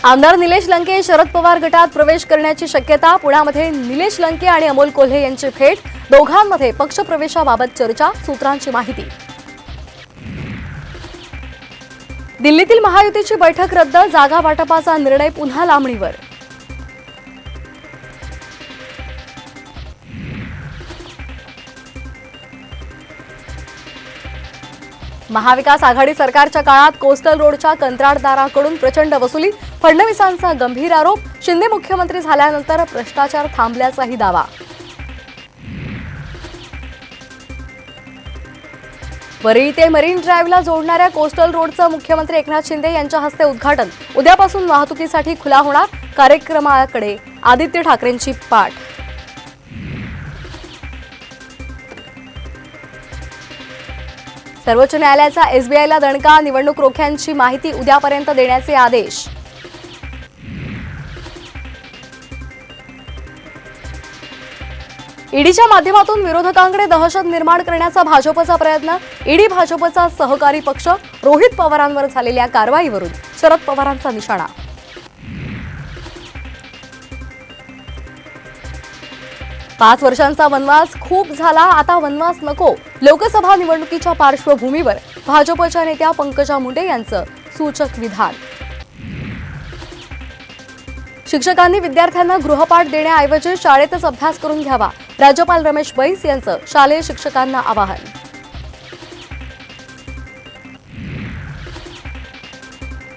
आमदार निलेश लंके शरद पवार गटात प्रवेश करण्याची शक्यता। पुण्यामध्ये निलेश लंके आणि अमोल कोल्हे यांची भेट। दोघांमध्ये पक्षप्रवेशाबाबत चर्चा, सूत्रांची माहिती। दिल्लीतील महायुतीची बैठक रद्द, जागा वाटपाचा निर्णय पुन्हा लांबणीवर। महाविकास आघाडी सरकारच्या काळात कोस्टल रोडच्या कंत्राटदाराकडून प्रचंड वसुली। फडणवीसांचा गंभीर आरोप। शिंदे मुख्यमंत्री झाल्यानंतर भ्रष्टाचार थांबल्याचाही दावा। वरळी ते मरीन ड्राईव्हला जोडणाऱ्या कोस्टल रोडचं मुख्यमंत्री एकनाथ शिंदे यांच्या हस्ते उद्घाटन। उद्यापासून वाहतुकीसाठी खुला होणार। कार्यक्रमाकडे आदित्य ठाकरेंची पाठ। सर्वोच्च न्यायालयाचा एसबीआयला दणका। निवडणूक रोख्यांची माहिती उद्यापर्यंत देण्याचे आदेश। ईडीच्या माध्यमातून विरोधकांकडे दहशत निर्माण करण्याचा भाजपचा प्रयत्न। ईडी भाजपचा सहकारी पक्ष। रोहित पवारांवर झालेल्या कारवाईवरून शरद पवारांचा निशाणा। 5 वर्षांचा वनवास खूप झाला, आता वनवास नको। लोकसभा निवडणुकीच्या पार्श्वभूमीवर भाजपच्या नेत्या पंकजा मुंडे यांचं सूचक विधान। शिक्षकांनी विद्यार्थ्यांना गृहपाठ देण्याऐवजी शाळेतच अभ्यास करून घ्यावा। राज्यपाल रमेश बैस यांचं शालेय शिक्षकांना आवाहन।